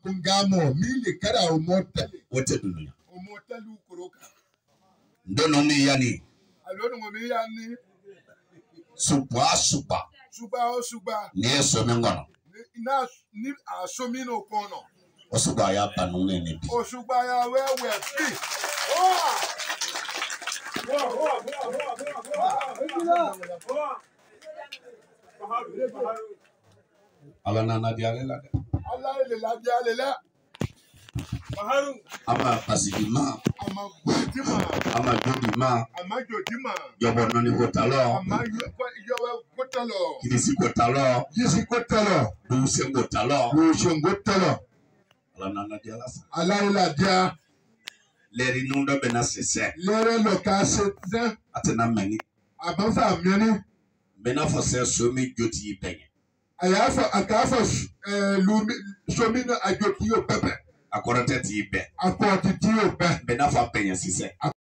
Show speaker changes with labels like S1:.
S1: Ngamo mili kara omotali.
S2: Wote dunia.
S1: Omotali ukoroka.
S2: Ndono mi yani.
S1: Alono ngomi yani.
S2: Supa.
S1: Suba.
S2: Ni mengono.
S1: Ni asomino kono.
S2: Osuba ya banune ni bi.
S1: Osuba ya wewe bi.
S2: Ala nana dialela. Ama pasidima. Ama jodima. Yobo noni gotalo. Kirisi gotalo. Duse gotalo. Ala nana diala sa.
S1: Ala dia.
S2: Leri nundo bena sese.
S1: Lere lokase.
S2: Atena meni.
S1: Abanfa miani.
S2: Bena fose somi joti penye.
S1: Akafa lumi somi no ajoti yo pepe.
S2: Akorate ti be.
S1: Akoti ti yo pe.
S2: Bena fa penye sise.